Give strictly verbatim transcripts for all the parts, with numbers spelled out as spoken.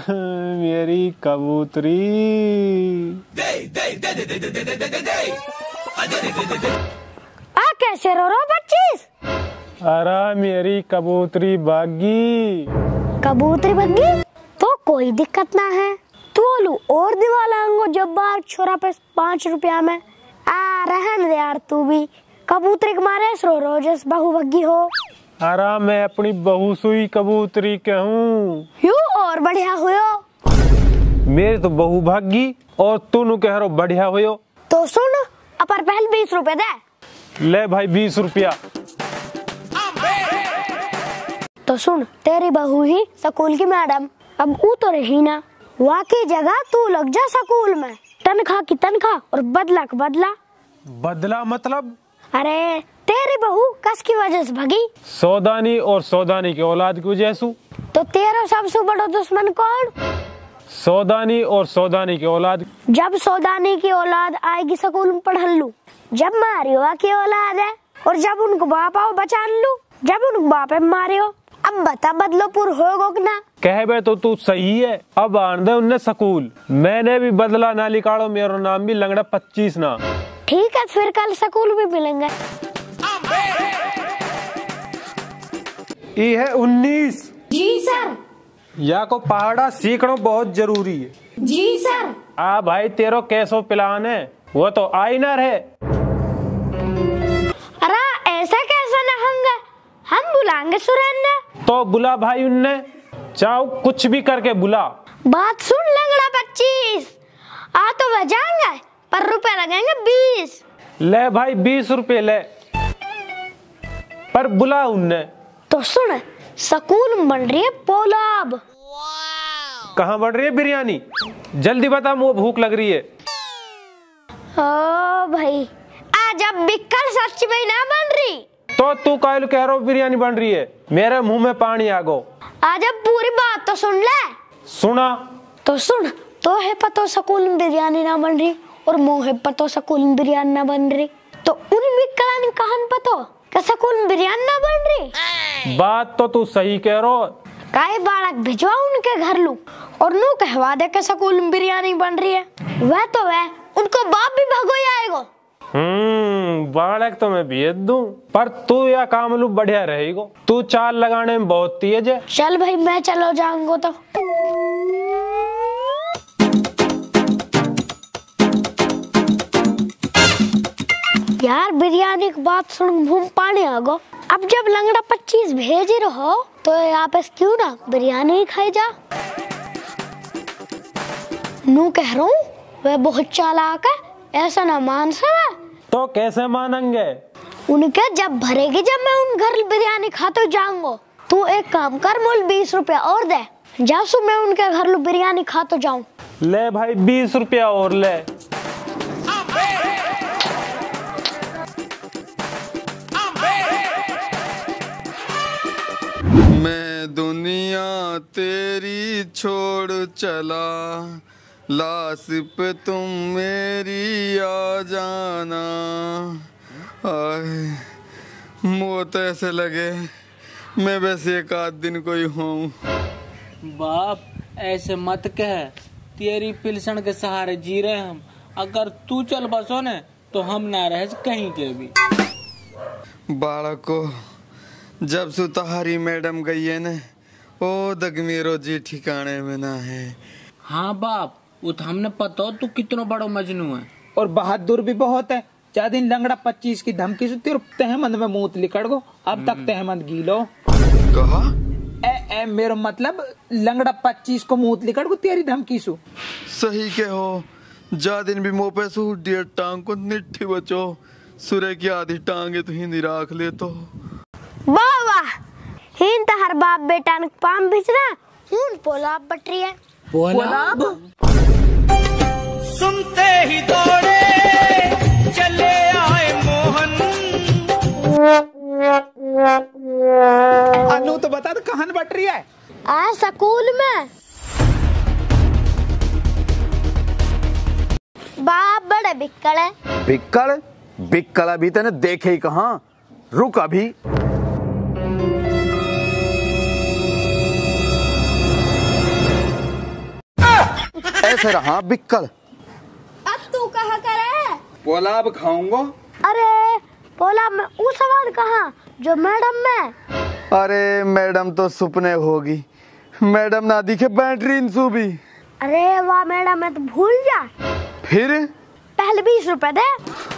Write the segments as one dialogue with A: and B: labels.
A: मेरी कबूतरी।
B: आ कैसे रो रहा पच्चीस?
A: अरे मेरी कबूतरी भागी।
B: कबूतरी भागी तो कोई दिक्कत ना है, तोलू और दिवाला अंगो जब बार छोरा पे पाँच रुपया में। आ रहन दे यार, तू भी कबूतरी के मारे रो रो जस बहू भगी हो।
A: अरे मैं अपनी बहू सुई कबूतरी कहूँ।
B: यू और बढ़िया हुयो।
A: मेरी तो बहू भागी और तू कह रो बढ़िया हुयो।
B: तो सुन, अपर पहल बीस रुपए दे।
A: ले भाई बीस रुपया।
B: तो सुन, तेरी बहू ही स्कूल की मैडम, अब वो तो रही ना, वाकई जगह तू लग जा स्कूल में। तनख्वाह की तनख्वाह और बदला का बदला।
A: बदला मतलब?
B: अरे तेरी बहू कस की वजह से भगी?
A: सौदानी और सौदानी के औलाद की वजह से।
B: तो तेरा सबसे बड़ा दुश्मन कौन?
A: सौदानी और सौदानी की औलाद।
B: जब सौदानी की औलाद आएगी स्कूल में पढ़ लू, जब मारियो की औलाद है, और जब उनको बाप आओ बचान लू, जब उनको बाप मारियो। अब बता बदलापुर होगो कि ना?
A: कहबे तो तू सही है। अब आन दे उन्ने स्कूल, मैंने भी बदला ना निकालो, मेरा नाम भी लंगड़ा पच्चीस ना।
B: ठीक है, फिर कल स्कूल भी मिलेंगे।
A: ये है उन्नीस।
B: जी सर।
A: या को पहाड़ा सीखना बहुत जरूरी है।
B: जी सर।
A: आ भाई तेरो कैसो प्लान है, वो तो आई ना रहे।
B: अरे ऐसा कैसा ना होंगे, हम बुलाएंगे सुरेंद्र।
A: तो बुला भाई उनने, चाहो कुछ भी करके बुला।
B: बात सुन लंगड़ा पच्चीस, आ तो वह जाएंगे पर रुपए लगेंगे बीस।
A: ले भाई बीस रुपए ले, पर बुला उनने।
B: तो सुन, स्कूल में बन रही है पोलाब।
A: कहाँ बन रही है बिरयानी? जल्दी बता, मुझे भूख लग रही है।
B: ओ भाई, आज अब बिक्कल सच में ना बन रही।
A: तो तू काहे कह रहा बिरयानी बन रही है? मेरे मुंह में पानी आ गो।
B: आज अब पूरी बात तो सुन ले।
A: सुना?
B: तो सुन, तो है पतो स्कूल में बिरयानी ना बन रही, और मोह है पतो स्कूल में बिरयानी ना बन रही, तो उन बिक्कला ने कहां पतो कि स्कूल में बिरयानी ना बन रही?
A: बात तो तू सही कह रहा।
B: काहे बालक भिजवा उनके घर लू, और नू कहवा दे के स्कूल में बिरयानी बन रही है। वह तो वह उनको बाप भी भगो आएगो।
A: हम्म बालक तो मैं भेज दूं, पर तू या कामलू बढ़िया रहेगो। तू चाल लगाने में बहुत तेज है।
B: चल भाई, मैं चलो जाऊंगा। तो यार बिरयानी की बात सुन मुंह में पानी आ गो। अब जब लंगड़ा पच्चीस भेज ही रहो, तो यहाँ पे क्यों ना बिरयानी ही खाई जा। नू कह रहा हूँ, वह बहुत चालाक है, ऐसा ना मान सके।
A: तो कैसे मानेंगे?
B: उनके जब भरेगी, जब मैं उन घर बिरयानी खाते जाऊंगा। तू एक काम कर, मोल बीस रुपया और दे, जासू मैं उनके घर बिरयानी खाते जाऊं।
A: ले भाई बीस रुपया और ले।
C: मैं दुनिया तेरी छोड़ चला, लाश पे तुम मेरी आ जाना। आए मुझे तो ऐसे लगे मैं वैसे एक आध दिन कोई हूँ।
D: बाप ऐसे मत कह, तेरी पिलसन के सहारे जी रहे हम। अगर तू चल बसो ने तो हम ना रह कहीं के भी।
C: बालक को जब से तहारी मैडम गई है न, ओ दग मेरो जी ठिकाने में ना है।
D: हाँ बाप, वो तो हमने पता हो तू कितना बड़ो मजनू है,
E: और बहादुर भी बहुत है। चार दिन लंगड़ा पच्चीस की धमकी से तेरे तहमंद में मूत लिकड़ गो। अब तक तहमंद गीलो
C: कहा
E: ए, ए मेरो मतलब लंगड़ा पच्चीस को मूत लिकड़ गो तेरी धमकी सु।
C: सही के हो, जा दिन भी मोह पे सू डियर टांग को निठी बचो, सुरे की आधी टांगे तो हिंदी राख ले। तो
B: वाह वाह, हिन तो हर बाप बेटा ने पाम बिचना, हुन पोलाब बटरी है।
E: पोलाब
F: सुनते ही दौड़े चले आए मोहन।
E: अनु तो बता, तो कहां बट रही है?
B: आ स्कूल में। बाप बड़े बिक्कड़ है।
G: बिक्कड़ बिक्कड़ अभी तेने देखे ही कहाँ, रुक अभी। से रहा बिक्कल।
B: अब तू कहा करे?
C: पोलाब खाऊंगा।
B: अरे पोला में वो सवाल कहाँ जो मैडम में?
C: अरे मैडम तो सुपने होगी, मैडम ना दिखे बैटरी इंसू भी।
B: अरे वाह मैडम है तो भूल जा।
C: फिर
B: पहले बीस रुपए दे।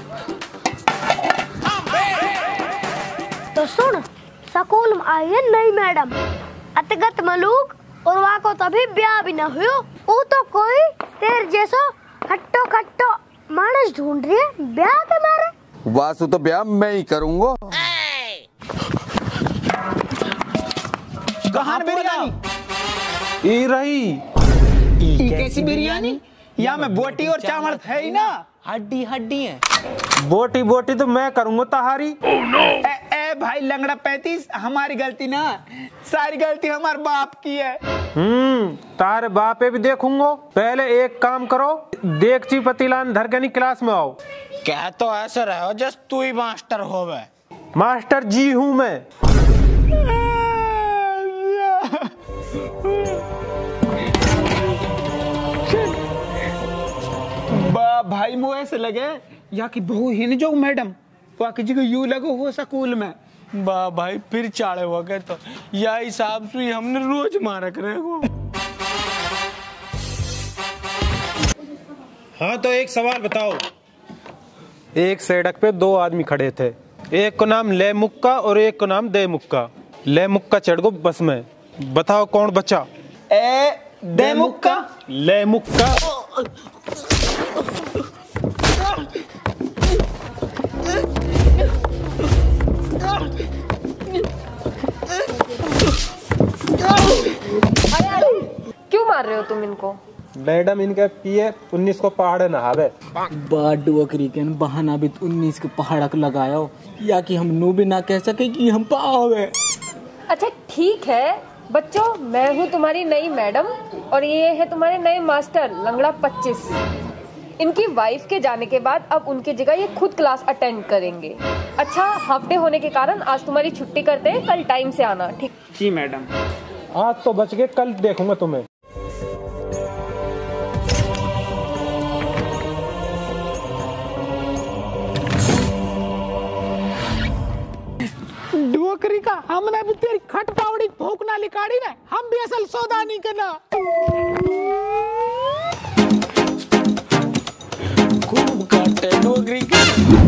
B: तो सुन, स्कूल में आई है नई मैडम अतगत मलूक और वहाँ को तभी ब्याह भी न हुआ। वो तो कोई तेरे जैसो खट्टो खट्टो मानस ढूंढ रही है ब्याह के मारे।
C: वासु तो ब्याह मैं ही करूंगा।
E: कहाँ बिरयानी?
A: ई रही।
E: ई कैसी बिरयानी? यहाँ में बोटी और चावल है ही ना,
D: हड्डी हड्डी है।
A: बोटी बोटी तो मैं करूंगा तहारी।
E: oh, no. ए, ए भाई लंगड़ा पैंतीस, हमारी गलती ना, सारी गलती हमारे बाप की है।
A: हम्म तारे बापे भी देखूंगा। पहले एक काम करो, देगची पतीलान धर के नहीं क्लास में आओ।
D: क्या तो ऐसा रहो जस्ट तू ही मास्टर हो गए।
A: मास्टर जी हूँ मैं।
E: बा भाई मुझे ऐसे लगे यहाँ की बहू ही नहीं जो मैडम वाकई जी को यूं लगो हो स्कूल में।
D: बा भाई फिर चाड़े हो गए तो या हिसाब से हमने रोज मारा करेगा।
A: हाँ तो एक सवाल बताओ। एक सड़क पे दो आदमी खड़े थे, एक को नाम ले मुक्का और एक को नाम दे मुक्का। ले मुक्का चढ़ गो बस में, बताओ कौन बचा?
E: ए दे मुक्का।
A: ले मुक्का।
H: क्यों मार रहे हो तुम इनको?
A: मैडम इनके पिए उन्नीस को पहाड़ नहावे।
D: बाड वकरी के बहाना भी उन्नीस के पहाड़ लगाया या कि हम नो भी ना कह सके कि हम पावे।
H: अच्छा ठीक है बच्चों, मैं हूँ तुम्हारी नई मैडम और ये है तुम्हारे नए मास्टर लंगड़ा पच्चीस। इनकी वाइफ के जाने के बाद अब उनकी जगह ये खुद क्लास अटेंड करेंगे। अच्छा हाफ डे होने के कारण आज तुम्हारी छुट्टी करते हैं, कल टाइम से आना। ठीक?
E: जी मैडम।
A: आज तो बच गए, कल देखूंगा तुम्हें।
E: डुअकरी का हमने भी तेरी खट पावड़ी भोंकना लिकाड़ी ना, हम भी असल सौदा नहीं करना।
D: खूब काटे डुअकरी के।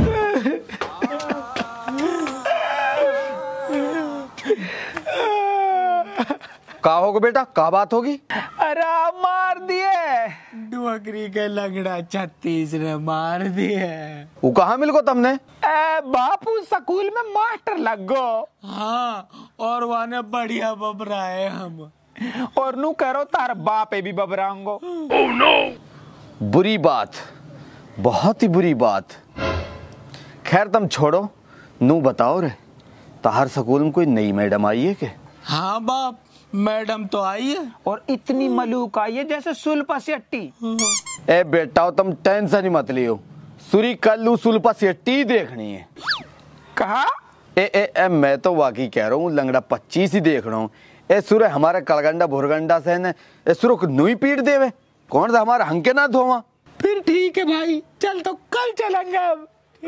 C: का होगा बेटा, का बात होगी?
E: अरे मार दिए
D: डुअकरी के लंगड़ा छत्तीस ने मार दिए।
C: वो कहाँ मिल गो तुमने?
E: ए बापू स्कूल में मास्टर लग गो।
D: हाँ और वाने बढ़िया बबराए हम।
E: और नू करो तार बापे भी बबरांगो।
G: oh, no. बुरी बात, बहुत ही बुरी बात। खैर तुम छोड़ो, नू बताओ रे, ताहर स्कूल में कोई नई मैडम आई है के?
D: हाँ बाप, मैडम तो आई है
E: और इतनी मलूक आई है जैसे सुल्पा सेट्टी।
C: ए बेटा तुम टेंशन ही मत लियो, सुरी कल्लू सुल्पा सेट्टी देखनी है।
E: कहा?
C: ए, ए, ए मैं तो वाकई कह रहा हूँ, लंगड़ा पच्चीस ही देख रहा हूँ। ए सुरे हमारे कलगंडा भुरगंडा से न ए सुरो को नुई पीट देवे, कौन सा हमारा हंके ना धोवा।
E: फिर ठीक है भाई, चल तो कल चलेंगे अब।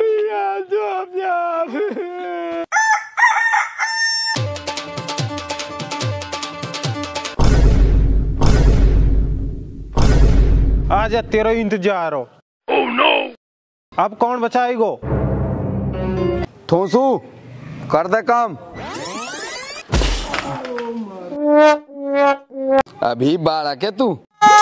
A: आजा तेरा इंतजार हो। oh, no. अब कौन बचाएगो?
C: ठोसू कर दे काम। अभी बाड़ा के तू।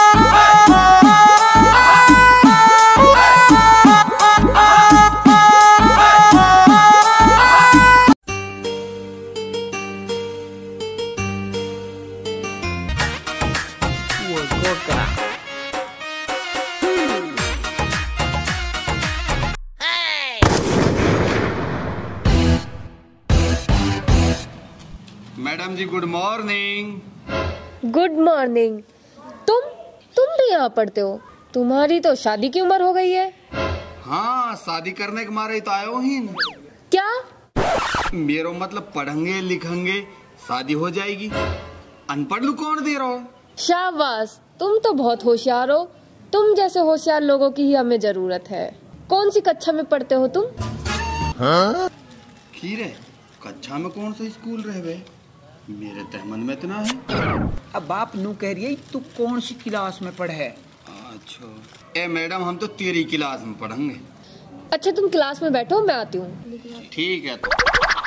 C: Madam ji good morning.
H: Good morning. तुम तुम भी यहाँ पढ़ते हो? तुम्हारी तो शादी की उम्र हो गई है।
C: हाँ शादी करने के मारे तो आयो ही न।
H: क्या?
C: मेरा मतलब पढ़ेंगे लिखेंगे शादी हो जाएगी। अनपढ़ लू कौन दे रहा हो?
H: शाबाश, तुम तो बहुत होशियार हो। तुम जैसे होशियार लोगों की ही हमें जरूरत है। कौन सी कक्षा में पढ़ते हो तुम?
C: हाँ? खीरे कक्षा में कौन सा स्कूल रहे बे? मेरे तहमन में इतना है।
E: अब बाप नू कह रही है तू कौन सी क्लास में पढ़े है?
C: अच्छा ए मैडम हम तो तेरी क्लास में पढ़ेंगे।
H: अच्छा तुम क्लास में बैठो, मैं आती हूँ।
C: ठीक है। तो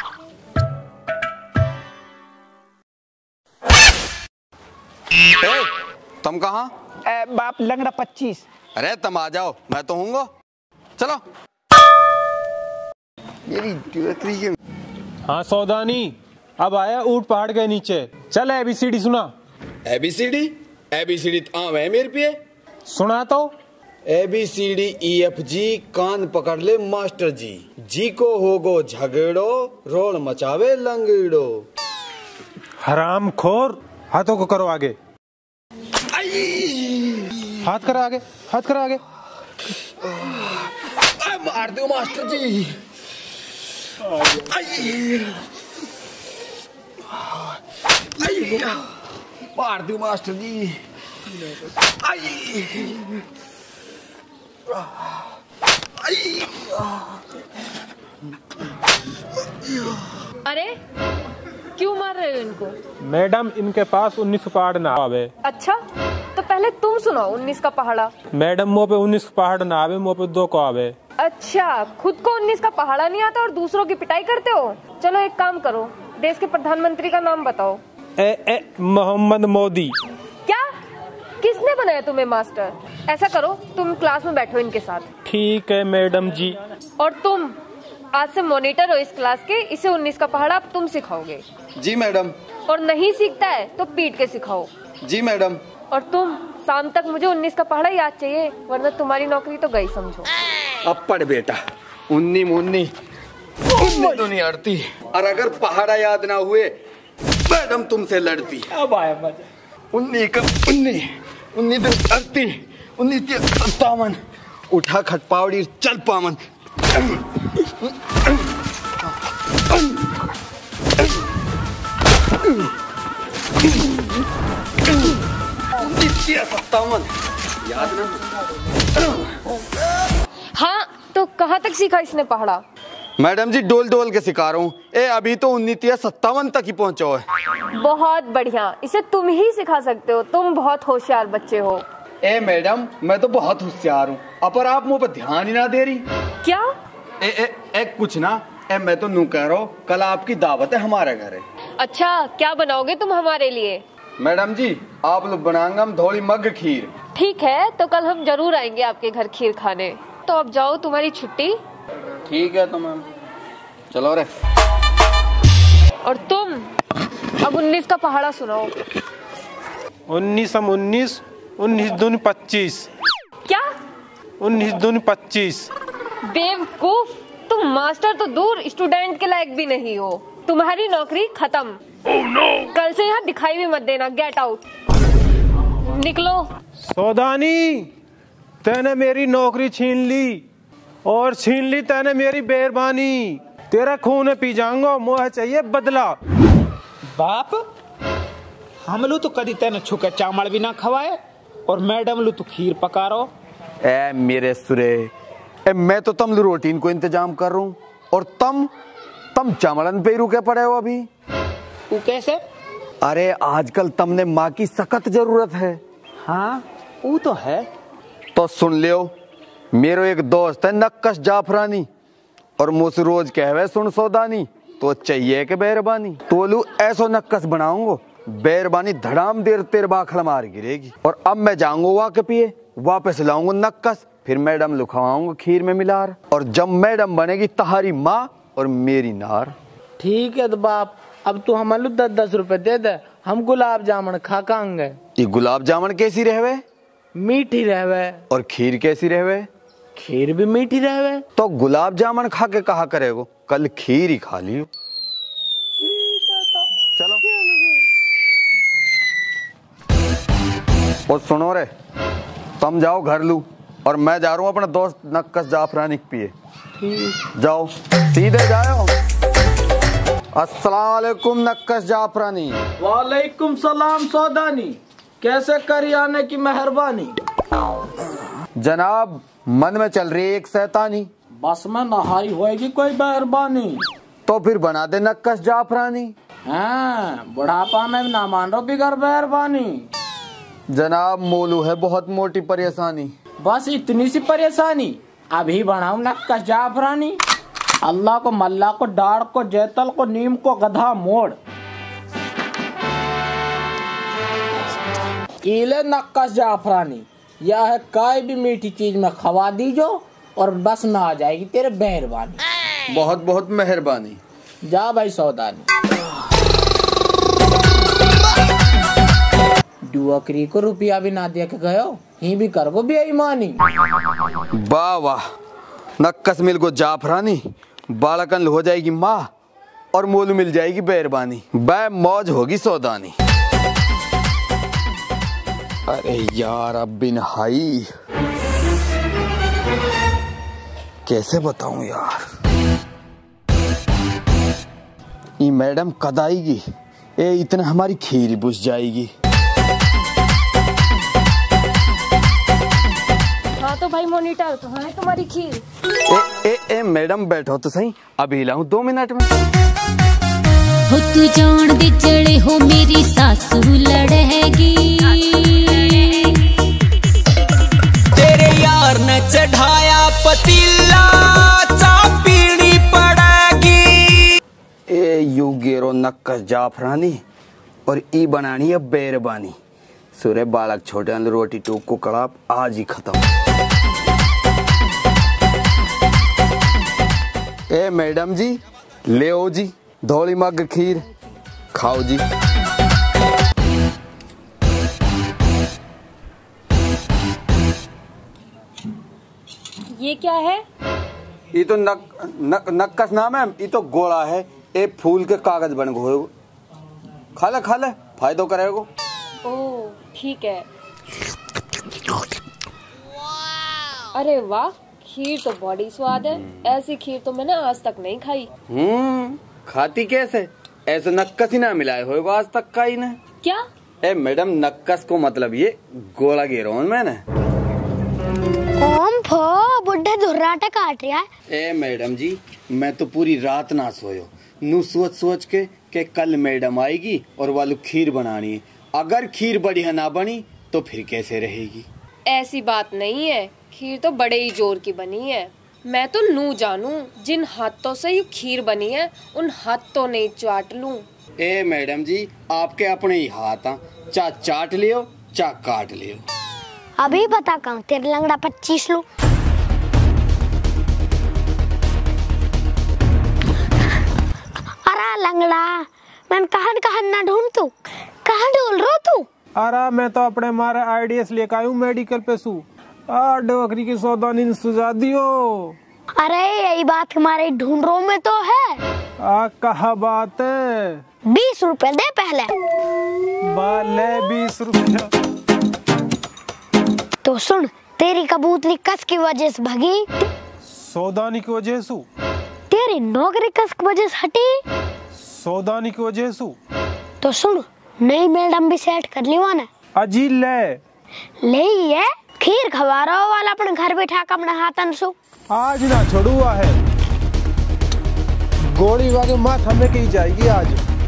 C: ए, तुम कहाँ?
E: बाप लंगड़ा पच्चीस।
C: अरे तुम आ जाओ, मैं तो हूँगा। चलो। मेरी
A: हाँ सौदानी, अब आया ऊंट पहाड़ के नीचे। चल एबीसीडी सुना।
C: एबीसीडी एबीसीडी हाँ वह मेरे पे
A: सुना तो।
C: A B C D E F G कान पकड़ ले मास्टर जी, जी को होगो झगड़ो रोल मचावे लंगड़ो।
A: हराम खोर, हाथों को करो आगे। हाथ करो आगे, हाथ करो आगे।
C: मार दो मास्टर जी। मार दो मास्टर जी।
H: अरे क्यों मार रहे हो इनको?
A: मैडम इनके पास उन्नीस पहाड़ ना आवे।
H: अच्छा तो पहले तुम सुनाओ उन्नीस का पहाड़ा।
A: मैडम मुँह पे उन्नीस पहाड़ ना आवे, मुँह पे दो को आवे।
H: अच्छा खुद को उन्नीस का पहाड़ा नहीं आता और दूसरों की पिटाई करते हो। चलो एक काम करो, देश के प्रधानमंत्री का नाम बताओ।
A: ए ए मोहम्मद मोदी।
H: क्या? किसने बनाया तुम्हें मास्टर? ऐसा करो तुम क्लास में बैठो इनके साथ।
A: ठीक है मैडम जी।
H: और तुम आज से मॉनिटर हो इस क्लास के, इसे उन्नीस का पहाड़ा अब तुम सिखाओगे।
C: जी मैडम।
H: और नहीं सीखता है तो पीट के सिखाओ।
C: जी मैडम।
H: और तुम शाम तक मुझे उन्नीस का पहाड़ा याद चाहिए, वरना तुम्हारी नौकरी तो गई समझो।
C: अब पढ़ बेटा, उन्नी मुन्नी उन्नी तो नहीं अड़ती, और अगर पहाड़ा याद ना हुए मैडम तुमसे लड़ती।
E: अब आया मजा।
C: उन्नी का उन्नी उन्नी तो अड़ती, उन्नी सत्तावन उठा खटपावड़ी चल पावन। सत्तावन याद ना।
H: हाँ तो कहाँ तक सीखा इसने पहाड़ा?
C: मैडम जी डोल डोल के सिखा रहा हूँ। ए अभी तो उन्नीस सत्तावन तक ही पहुँचा है।
H: बहुत बढ़िया, इसे तुम ही सिखा सकते हो, तुम बहुत होशियार बच्चे हो।
C: ए मैडम मैं तो बहुत होशियार हूँ, पर आप मुँह पर ध्यान ही ना दे रही।
H: क्या?
C: ए, ए, ए कुछ ना। ए मैं तो नू कह रहा हूँ, कल आपकी दावत है हमारे घर है।
H: अच्छा क्या बनाओगे तुम हमारे लिए?
C: मैडम जी आप लोग बनाएंगे हम धोली मग खीर।
H: ठीक है तो कल हम जरूर आएंगे आपके घर खीर खाने। तो अब जाओ, तुम्हारी छुट्टी।
C: ठीक है तो मैम चलो रे।
H: और तुम अब उन्नीस का पहाड़ा सुनाओ।
A: उन्नीस हम उन्नीस उन्नीस दूनी पच्चीस।
H: क्या?
A: उन्नीस दूनी पच्चीस।
H: बेवकूफ, तुम मास्टर तो दूर स्टूडेंट के लायक भी नहीं हो। तुम्हारी नौकरी खत्म। oh, no. कल से यहाँ दिखाई भी मत देना। गेट आउट, निकलो।
A: सौदानी तैने मेरी नौकरी छीन ली, और छीन ली तैने मेरी बेरबानी। तेरा खून पी जाऊंगा, मुझे चाहिए बदला।
E: बाप हम लोग तो कभी तेने छुके चावल भी ना खवाए, और मैडम लो तो खीर पका रो।
C: ए मेरे सुरे, ए मैं तो तम रोटीन को इंतजाम कर रहा हूँ, और तम तम चावलन पे रुके पड़े हो अभी।
E: वो कैसे?
C: अरे आजकल तुमने माँ की सख्त जरूरत है।
E: हाँ वो तो है।
C: तो सुन लियो, मेरो एक दोस्त है नक्कश जाफरानी, और मुझसे रोज कहवे सुन सौदानी, तो चाहिए के बेरबानी। तोलू ऐसो नक्कश बनाऊंगो, बेरबानी धड़ाम देर तेरे बाखल मार गिरेगी। और अब मैं जाऊंगा वहाँ के पिए, वापस लाऊंगा नक्कश, फिर मैडम लुखवाऊंगा खीर में मिलार, और जब मैडम बनेगी तहारी माँ और मेरी नार।
D: ठीक है तो बाप, अब तू हम दस दस रुपए दे दे, हम गुलाब जामुन खा खाएंगे।
C: ये गुलाब जामुन कैसी रहवे?
D: मीठी रहवे। और
C: खीर कैसी रहवे?
D: खीर भी मीठी रहवे।
C: तो गुलाब जामुन खा के कहा करेगो, कल खीर ही खा लियो। चलो। और सुनो रे, तुम जाओ घर लू, और मैं जा रहा हूँ अपना दोस्त नक्कश जाफरानी के पिए। जाओ सीधे जाओ। अस्सलाम वालेकुम नक्कश जाफरानी।
D: वालेकुम सलाम सौदानी, कैसे करी आने की मेहरबानी।
C: जनाब मन में चल रही है एक शैतानी।
D: बस में नहाई होएगी कोई मेहरबानी।
C: तो फिर बना दे नक्कस जाफरानी।
D: हाँ, बुढ़ापा में ना मान लो बिगर मेहरबानी।
C: जनाब मोलू है बहुत मोटी परेशानी।
D: बस इतनी सी परेशानी, अभी बनाऊ नक्कस जाफरानी। अल्लाह को मल्ला को डाड़ को जैतल को नीम को गधा मोड़। इले नक्कस जाफरानी, यह है कोई भी मीठी चीज में खवा दीजो और बस में आ जाएगी तेरे मेहरबानी।
C: बहुत बहुत मेहरबानी।
D: जा भाई सौदानी। डुअकरी को रुपया भी ना दे के गयो, ही भी कर गो बेईमानी।
C: वाह वाह, नक्कस मिल को जाफरानी, बालकन हो जाएगी माँ और मोलू मिल जाएगी बेरबानी। बै मौज होगी सौदानी। अरे यार अब बिन हाई कैसे बताऊं यार। ये मैडम कद आएगी, ए इतना हमारी खीर बुझ जाएगी।
H: हाँ तो भाई मॉनिटर, तो है तुम्हारी खीर।
C: ए ए ए मैडम बैठो तो सही, अभी लाऊं दो मिनट में।
I: हो तू जान दे जड़े हो मेरी सासू लड़ेगी,
F: तेरे यार ने चढ़ाया पतीला चा पीनी पड़ेगी।
C: ए यू गेरो नक्कस जाफरानी और ई बनानी है बेरबानी। सुरे बालक छोटे अंदर रोटी टूक को कड़ाप आज ही खत्म। ए मैडम जी ले ओ जी धोली मग खीर खाओ जी।
H: ये क्या है?
C: ये तो नक, नक, नक्कस नाम है, ये तो गोला है। ए फूल के कागज बन गो खा ले खा ले, फायदो करेगो।
H: ओह ठीक है। अरे वाह, खीर तो बड़ी स्वाद है। ऐसी खीर तो मैंने आज तक नहीं खाई।
C: हम्म खाती कैसे? ऐसे नक्कस ही ना मिलाए होगा आज तक का ही ना।
H: क्या?
C: ए मैडम नक्कस को मतलब ये गोला गिरो मैंने।
B: ओम फो बुढ़ा धुर्राटा काट रहा है।
C: ए मैडम जी मैं तो पूरी रात ना सोयो, नू सोच सोच के के कल मैडम आएगी और वालू खीर बनानी है। अगर खीर बढ़िया ना बनी तो फिर कैसे रहेगी?
H: ऐसी बात नहीं है, खीर तो बड़े ही जोर की बनी है। मैं तो नू जानू, जिन हाथों से ये खीर बनी है उन हाथों नहीं चाट लूं।
C: ए मैडम जी आपके अपने ही हाथ आ, चा चाट लियो चा काट लियो।
B: अभी बता कहूँ तेरे लंगड़ा पच्चीस लू। अरे लंगड़ा मैं कहां कहां ना ढूंढ तू कहां ढूंढ रो तू?
A: अरे मैं तो अपने मारे आईडीएस लेकर आयु मेडिकल पे सू। आ डोकरी की सौदानी सुझा दियो।
B: अरे यही बात हमारे ढूंढ रो में तो है।
A: आ कहा बात है?
B: बीस रुपए दे पहले।
A: बाले बीस रुपया।
B: तो सुन, तेरी कबूतरी कस की वजह से भगी,
A: सौदानी की वजह से।
B: तेरी नौकरी कस की वजह से हटी,
A: सौदानी की वजह से।
B: तो सुन, नई मैडम भी सेट कर ली वाना।
A: अजी ले
B: ले ये खीर खवा रहा वाला अपने घर बैठा कर अपने हाथन सु।
A: आज ना छोड़ुआ है, गोली वागे माथ हमें की जाएगी आज।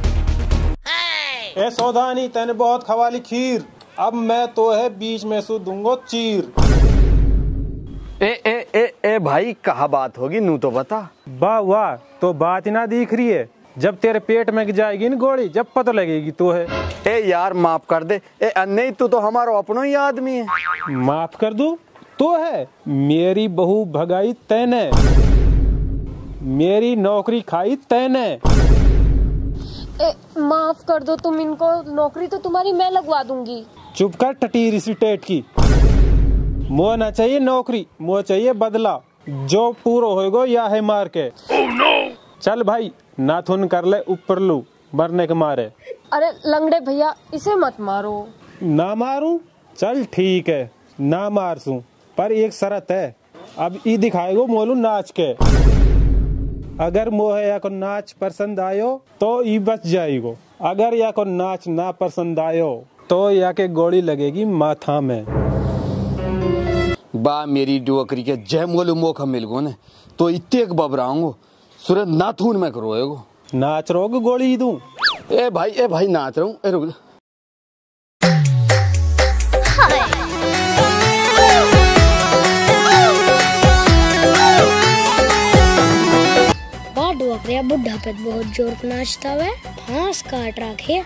A: ए सौदानी तैने बहुत खवाली खीर, अब मैं तो है बीच में सु दूंगो चीर।
C: ए ए ए ए भाई कहा बात होगी नू तो बता।
A: वाह वाह, तो बात ही ना दिख रही है। जब तेरे पेट में जाएगी ना गोली, जब पता लगेगी तो है।
C: ए यार माफ कर दे, ए अन्य तू तो हमारा अपनो ही आदमी है।
A: माफ कर दूं तो है, मेरी बहू भगाई तैने, मेरी नौकरी खाई तैने।
H: ए, माफ कर दो तुम इनको, नौकरी तो तुम्हारी मैं लगवा दूंगी।
A: चुप कर टटीरी सी टेट की। मुझे ना चाहिए नौकरी, मुझे चाहिए बदला, जो पूरा होएगो या है मार के। oh, no! चल भाई नाथुन कर ले ऊपर लू मरने के मारे।
H: अरे लंगड़े भैया इसे मत मारो।
A: ना मारूं? चल ठीक है ना मारसूं, पर एक शर्त है। अब ई दिखाएगो मोलू नाच के। अगर मोहे या को नाच पसंद आयो तो ई बच जाएगो, अगर या को नाच ना पसंद आयो तो या के गोली लगेगी माथा में।
C: बा मेरी डोकरी के जय मोलू मौका मिल गो ने तो इतने बबराऊंगो सूरज नाथून में करोएगो।
A: नाच रोग गोली दूं।
C: ए भाई ए भाई नाच रहा हूँ। ए रुक
B: डोकरिया बुढ़ा पे बहुत जोर नाचता है। हाँस काट रखे।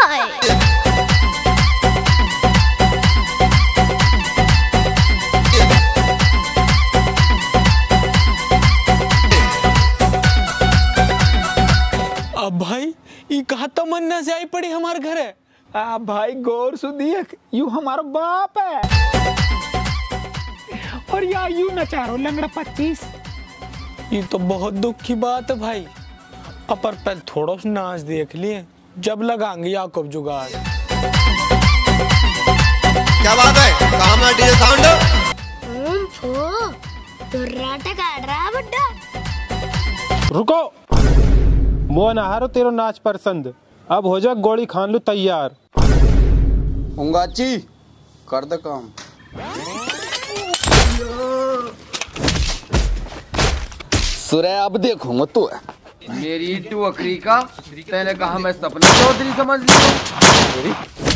D: अब भाई ये कहा तमन्ना से आई पड़ी हमारे घर है।
E: आ भाई गौर से देख, यू हमारा बाप है और या यू नचारो लंगड़ा पच्चीस।
D: ये तो बहुत दुख की बात है भाई। अपर पहले थोड़ा सा नाच देख लिए, जब लगाएंगे याकूब जुगाड़।
J: क्या बात है? कहाँ में डीजे साउंड?
B: ओम फो दुर्राटा काट रहा है बुड्ढा।
A: रुको, मोहन हारो तेरो नाच पसंद। अब हो जा गोली खान लू तैयार।
C: उंगाची कर दे काम। सुरे अब देखूंगा तू मेरी टुकड़ी का। तेने कहा मैं सपना चौधरी समझ लिया।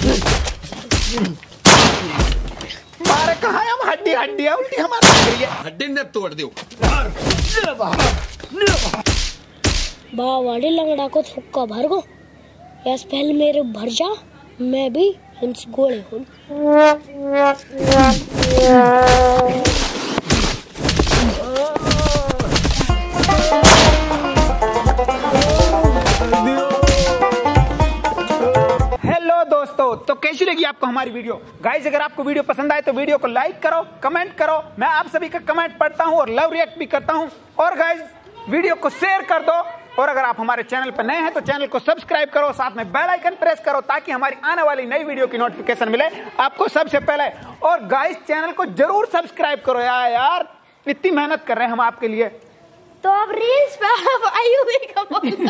E: मारे कहा हम हड्डी हड्डी उल्टी हमारी
J: हड्डी ने तोड़ दो।
B: बावाड़ी लंगड़ा को थुक्का भर गो। यस पहले मेरे भर जा, मैं भी इनसे गोले हूँ।
E: हेलो दोस्तों, तो कैसी लगी आपको हमारी वीडियो? गाइस अगर आपको वीडियो पसंद आए तो वीडियो को लाइक करो, कमेंट करो। मैं आप सभी का कमेंट पढ़ता हूँ और लव रिएक्ट भी करता हूँ। और गाइस वीडियो को शेयर कर दो। और अगर आप हमारे चैनल पर नए हैं तो चैनल को सब्सक्राइब करो, साथ में बेल आइकन प्रेस करो ताकि हमारी आने वाली नई वीडियो की नोटिफिकेशन मिले आपको सबसे पहले। और गाइस चैनल को जरूर सब्सक्राइब करो यार यार इतनी मेहनत कर रहे हैं हम आपके लिए।
B: तो अब रील्स पे आप आयु का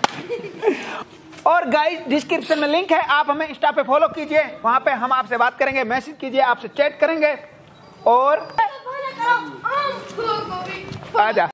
E: और गाइस डिस्क्रिप्शन में लिंक है, आप हमें इंस्टा पे फॉलो कीजिए, वहां पे हम आपसे बात करेंगे, मैसेज कीजिए, आपसे चैट करेंगे। और आजा